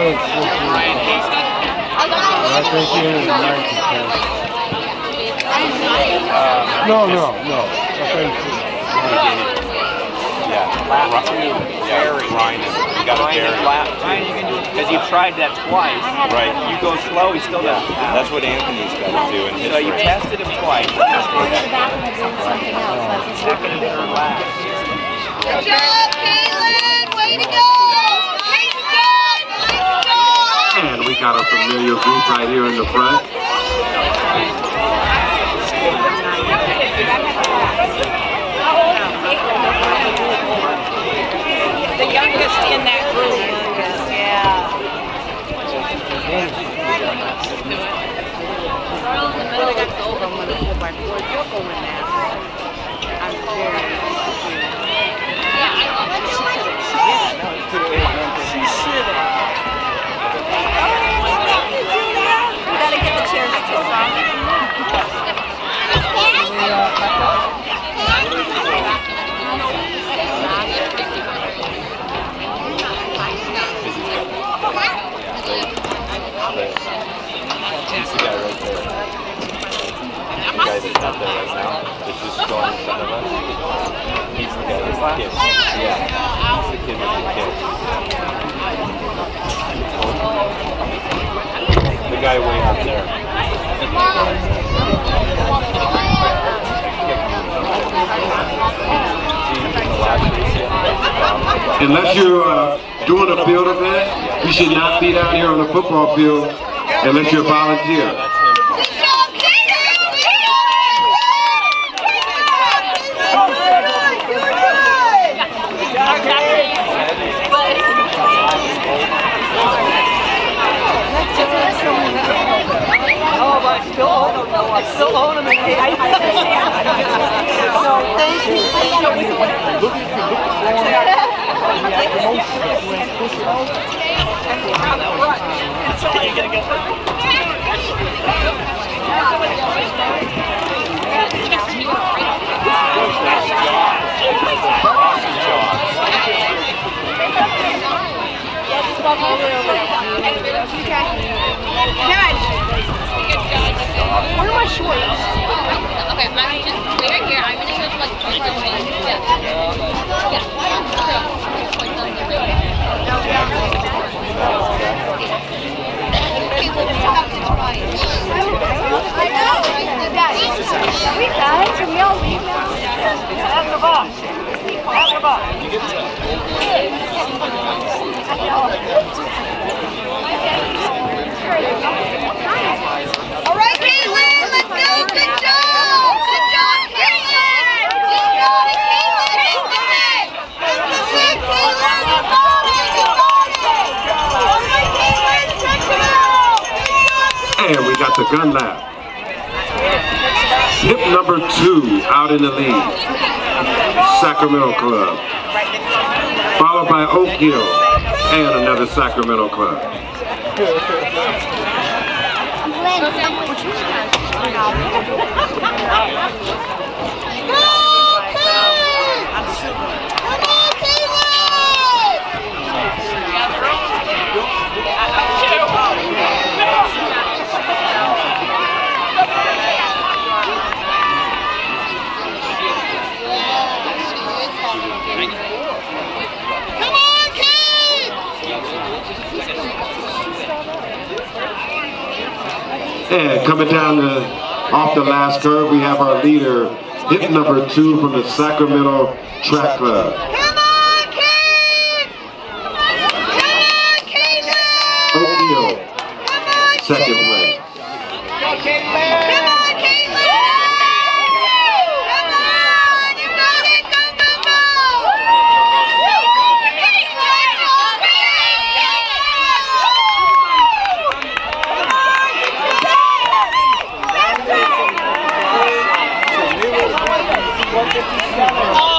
think you're in the 90s. No. I think lap 2. Ryan is because you've tried that twice. Right. You go slow, he still doesn't. That's what Anthony's got to do. In his so you tested him twice. Second and third lap. Good job, Katlin! Way to go! Nice job! And we got a familiar group right here in the front. The youngest in that group. Yeah. We gotta get the chairs to He's the guy right there. The guy that's out there right now, that's just going in front of us. He's the guy with the kid. Yeah. He's the kid with the kid. The guy way up there. Unless you're doing a field event, you should not be down here on the football field unless you're a volunteer. I still own them. I understand. So thank you. Where are my shorts? Okay, I'm just wait right here. I'm gonna go to like the Are we done? Can we all leave now? Have the box. Have the box. All right, Katlin, let's go. Good job. Good job, Katlin. Good job, Katlin. And we got the gun lap. Hip number 2 out in the lead. Sacramento Club. Followed by Oak Hill and another Sacramento Club. And coming down off the last curve, we have our leader, hit number 2 from the Sacramento Track Club. Come on, Kate! Come on, Katlin! Oak Hill, second place. Come on, Katlin! Come on! You got it! Go, go, go! Oh!